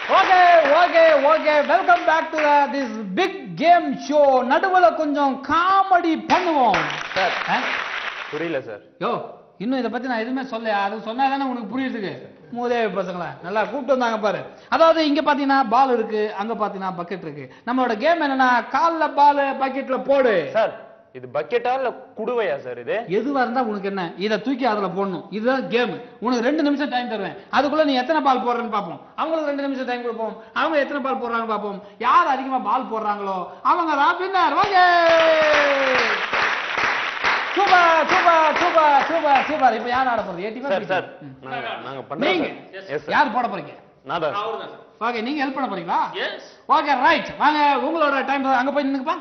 Okay okay okay welcome back to this big game show. நடுவுல கொஞ்சம் comedy பண்ணுவோம். Sir புரியல சார். யோ இன்னும் இதை பத்தி நான் எதுவுமே சொல்ல, அது சொன்னா தானே உனக்கு புரியுதுக்கு. மூதேவி பசங்களா நல்லா கூப்பிட்டு வந்தாங்க பாரு. அதாவது இங்க பாத்தீங்கன்னா பால் இருக்கு, அங்க பாத்தீங்கன்னா பக்கெட் இருக்கு. நம்மளோட கேம் என்னன்னா கால்ல பால் பக்கெட்ல போடு. சார் இது பக்கெட்டா இல்ல குடுவையா சார்? இது எதுவா இருந்தா உனக்கு என்ன, இதை தூக்கி அதுல போடணும். இதுதான் கேம். உனக்கு 2 நிமிஷம் டைம் தருவேன். அதுக்குள்ள நீ எத்தனை பால் போடுறன்னு பாப்போம். அவங்களுக்கு 2 நிமிஷம் டைம் கொடுப்போம். அவங்க எத்தனை பால் போடுறாங்கன்னு பாப்போம். யார் அதிகமா பால் போடுறாங்களோ அவங்க தான் winner. Okay super super super super super. இப்போ யார் ஆட போறது? ஏடிமா சார் நாங்க பண்றோம். யார் போட போறீங்க? நான் தான். ஓகே நீங்க ஹெல்ப் பண்ண போறீங்களா? எஸ். Okay right. வாங்க உங்களோட டைம் அங்க போய் நின்னுப்பா.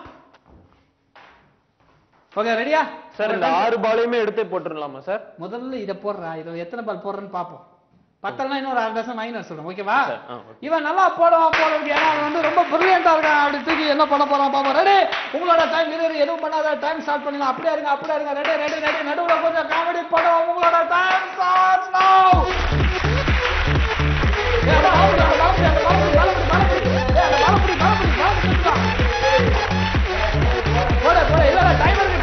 ஓகே ரெடியா? சார் இந்த 6 பாலையுமே எடுத்து போட்டுறலாமா சார்? முதல்ல இத போடுறா. இத எத்தனை பால் போடுறன்னு பாப்போம். பத்தலனா இன்னொரு 6 டசன் மைனஸ் சொல்றேன். ஓகேவா? இவன் நல்லா போடுவான் போல இருக்கு. ஏன்னா அவன் வந்து ரொம்ப பிரில்லியண்டா இருக்கான். அப்படி தூக்கி என்ன பண்ண போறான் பாப்போம். ரெடி? உங்களோட டைம் இது எதுவும் பண்ணாத. டைம் ஸ்டார்ட் பண்ணலாம். அப்படியே இருங்க. Ready ready ready. நடுவுல கொஞ்சம் காமெடி பண்ணுவோம். உங்களோட டைம் ஸ்டார்ட்ஸ் நவ. போட இல்ல டைம் இருக்கு.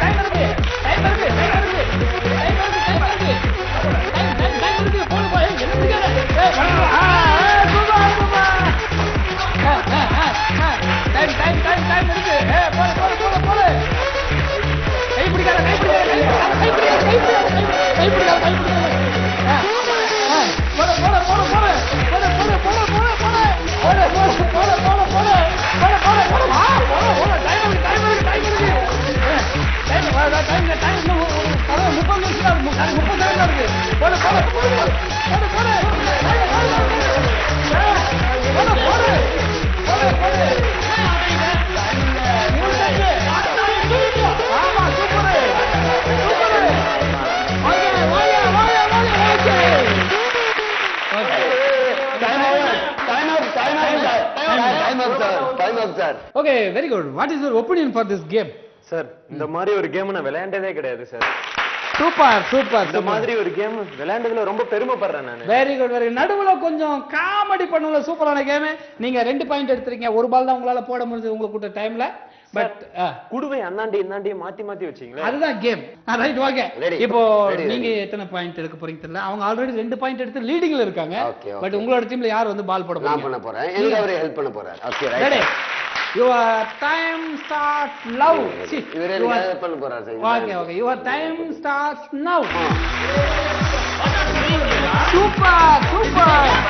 போடு போய் என்ன நிக்கற? டைம் இருக்கு. போடு. கை பிடிக்காத. Okay, very good. What is your opinion for this game? Sir இந்த மாதிரி ஒரு கேம் நான் விளையாண்டதே கிடையாது சார். சூப்பர். இந்த மாதிரி ஒரு கேம் விளையாண்டதுல ரொம்ப பெருமைப்படுறேன் நான். Very good. நடுவுல கொஞ்சம் காமெடி பண்ணுவல. சூப்பரான கேம். நீங்க 2 பாயிண்ட் எடுத்துறீங்க. ஒரு பால் தான் உங்களால போட முடிஞ்சது உங்களுக்கு கொடுத்த டைம்ல. பட் குடுவை அண்ணாண்டி மாத்தி வச்சீங்களா? அதுதான் கேம். Right okay. இப்போ நீங்க எத்தனை பாயிண்ட் எடுக்க போறீங்க தெரியல. அவங்க ஆல்ரெடி 2 பாயிண்ட் எடுத்து லீடிங்ல இருக்காங்க. பட் உங்களோட டீம்ல யார் வந்து பால் போட போறீங்க? நான் பண்ண போறேன். எனக்கு அவரே ஹெல்ப் பண்ண போறார். Okay right. Your time starts now. இவரே ஹெல்ப் பண்ண போறார் sir. Okay. Your time starts now. Super.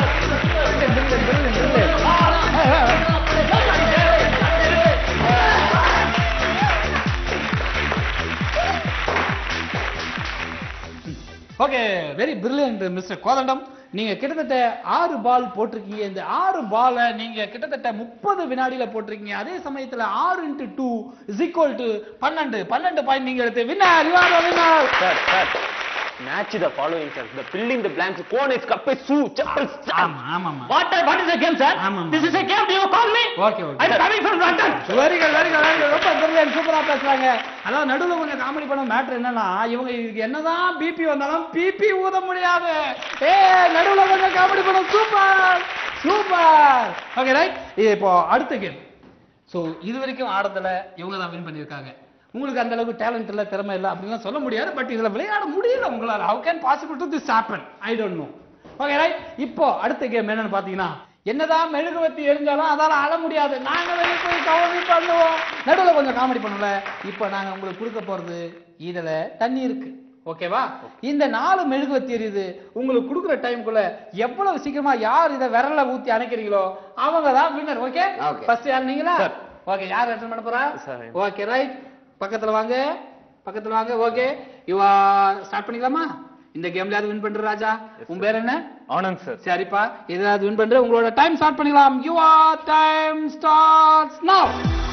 Okay very brilliant mister Kothandam. நீங்க கிட்டத்தட்ட 6 பால் போட்டிருக்கீங்க. இந்த 6 பாலை நீங்க கிட்டத்தட்ட 30 வினாடியில போட்டிருக்கீங்க. அதே சமயத்துல 6 into 2 = 12 பாயிண்ட் நீங்க எடுத்து winner. You are the winner. Sir match the following sir. The filling the blanks, corners, cup, shoe, chappals. ஆமா. What is the game sir? This is a game. Do you call me? Okay. I'm coming from London. Very good. ரொம்ப brilliant. சூப்பரா பேசுறாங்க. அதாவது நடுவுல கொஞ்சம் comedy பண்ண matter என்னன்னா இவங்க என்னதான் பிபி வந்தாலும் பிபி ஊத முடியாது. நடுவுல கொஞ்சம் காமெடி பண்ண. சூப்பர். Okay right. இப்போ அடுத்த கேம். சோ இது வரைக்கும் ஆடத்துல இவங்க தான் வின் பண்ணிருக்காங்க. உங்களுக்கு அந்த அளவுக்கு டேலண்ட் இல்ல, திறமை இல்ல அப்படிலாம் சொல்ல முடியாது. பட் இதுல விளையாட முடியல உங்களால. How can possible to this happen? I don't know. Okay right. இப்போ அடுத்த கேம் என்னன்னு பாத்தீங்கன்னா என்னதான் மெழுகுவத்தி எரிஞ்சாலும் அதால அழ முடியாது. நாங்க வெளியே போய் காமெடி பண்ணுவோம். நடுவுல கொஞ்சம் காமெடி பண்ணல. இப்போ நாங்க உங்களுக்கு கொடுக்க போறது இதுல தண்ணி இருக்கு. ஓகேவா? இந்த 4 மெழுகுவத்தி எரியுது. உங்களுக்கு கொடுக்குற டைம்க்குள்ள எவ்வளவு சீக்கிரமா யார் இதை விரல ஊத்தி அணைக்கிறீங்களோ அவங்க தான் வின்னர். ஓகே ஃபர்ஸ்ட் யார்? நீங்களா? ஓகே யார் அட்டெண்ட் பண்ண போறா? Okay right. பக்கத்துல வாங்க. ஓகே யூ ஸ்டார்ட் பண்ணிக்கலாமா? இந்த கேம்ல யாரு வின் பண்ற ராஜா? உன் பேர் என்ன? ஆனந்த் சார். சரிப்பா ஏதாவது வின் பண்ற. உங்களோட டைம் ஸ்டார்ட் பண்ணிக்கலாம். Your time starts now.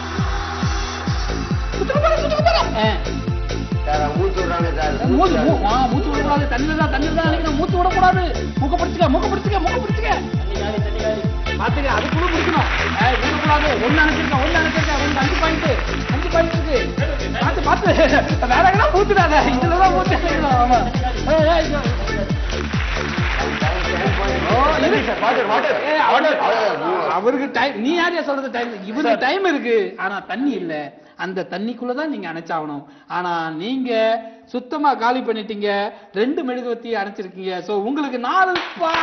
மூச்சு விடுறாங்க சார். மூச்சு விடக்கூடாது. தண்ணில தான் நினைக்கிறேன். மூச்சு விடக்கூடாது. மூக்க பிடிச்சுக்க. பாத்துக்க அது கூட பிடிக்கணும். விடக்கூடாது. ஒன்னு நினைச்சிருக்கேன். 5 பாயிண்ட் இருக்கு. பார்த்து வேற எங்கன்னா ஊத்துடாத. இதுலதான் ஊத்தி. ஆமா அவருக்கு டைம், நீ யாரையா சொல்றது டைம்? இவருக்கு டைம் இருக்கு, ஆனா தண்ணி இல்ல. அந்த தண்ணிக்குள்ளதான் நீங்க அணைச்சாகணும். ஆனா நீங்க சுத்தமா காலி பண்ணிட்டீங்க, 2 மெழுகுவர்த்தி அணைச்சிருக்கீங்க. சோ உங்களுக்கு 4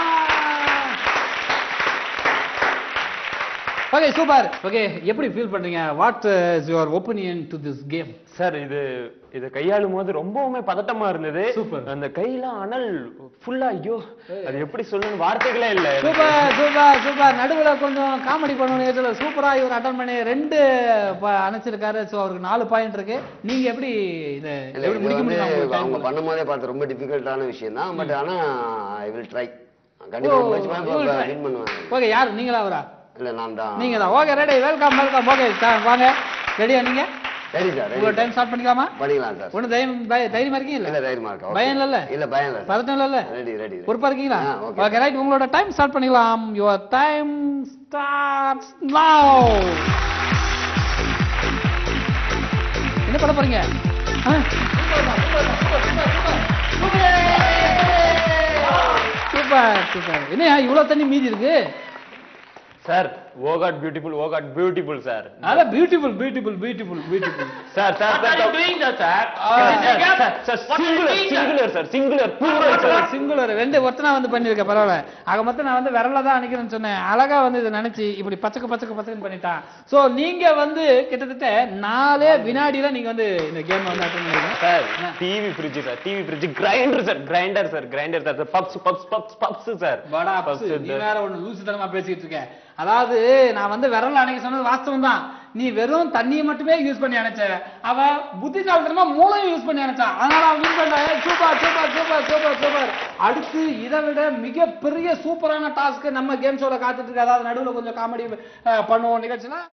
ஓகே, சூப்பர். ஓகே, எப்படி ஃபீல் பண்றீங்க? What is your opinion to this game? Sir இது கையாளும் போது ரொம்பவுமே பதட்டமா இருந்தது. சூப்பர். அந்த கையெல்லாம் அனல் ஃபுல்லா, ஐயோ அது எப்படி சொல்லணும், வார்த்தைகளே இல்ல. Super super super. நடுவுல கொஞ்சம் காமெடி பண்ணணும். சூப்பரா இவர் அட்டன் பண்ணி 2 அணைச்சிருக்காரு. சோ அவருக்கு 4 பாயிண்ட் இருக்கு. நீங்க எப்படி இதை எப்படி முடிக்க முடியும்? அவங்க பண்ணும்போதே பார்த்து ரொம்ப டிஃபிகல்ட்டான விஷயம் தான். பட் ஆனா ஐ வில் ட்ரை. கண்டிப்பா முயற்சி பண்ணி வின் பண்ணுவேன். ஓகே, யார் நீங்களா அவரா? இல்ல நான் தான். நீங்க தான். Okay, ready. Welcome welcome. Okay sir, வாங்க. ரெடியா நீங்க? Ready sir. உங்க டைம் ஸ்டார்ட் பண்ணிக்கலாமா? பண்ணிக்கலாம் சார். ஒண்ணு தைரியமா இருக்கீங்க? இல்ல தைரியமா இருக்கா? பயம் இல்ல? இல்ல பயம் இல்ல. பதட்டம் இல்ல? Ready ready. பொறுப்பா இருக்கீங்களா? ஓகே. Okay, right. உங்களோட டைம் ஸ்டார்ட் பண்ணிக்கலாம். Your time starts now. என்ன பண்ண போறீங்க? Super super. என்ன இவ்வளவு தண்ணி மீதி இருக்கு? Sir, oh god beautiful, oh god beautiful sir. அத beautiful beautiful beautiful beautiful. Sir singular 2 ஒருத்தனா வந்து பண்ணிருக்க. பரவாயில்ல. ஆக மொத்தம் நான் வந்து விரல தான் அணைக்கிறேன்னு சொன்னேன். அழகா வந்து இதை நினைச்சு இப்படி பச்சக்கு பண்ணிட்டான். சோ நீங்க வந்து கிட்டத்தட்ட 4 வினாடியில நீங்க வந்து இந்த கேம் வந்து அட்டெண்ட் பண்ணிருக்கீங்க. Sir, TV fridge sir, TV fridge, grinder sir, grinder sir, puffs sir. படா பப்ஸ். நீ வேற ஒண்ணு லூசுத்தனமா பேசிட்டு இருக்க. அதாவது நான் வந்து விரல் அணைக்க சொன்னது வாஸ்தவம் தான். நீ வெறும் தண்ணியை மட்டுமே யூஸ் பண்ணி அணைச்ச, அவ புத்திசாலித்தனமா மூளையும் யூஸ் பண்ணி அணைச்சா. அதனால அவன் வின் பண்ண. Super super super super super. அடுத்து இதை விட மிகப்பெரிய சூப்பரான டாஸ்க் நம்ம கேம் ஷோல காத்துட்டு இருக்கு. அதாவது நடுவுல கொஞ்சம் காமெடி பண்ணுவோம் நிகழ்ச்சினா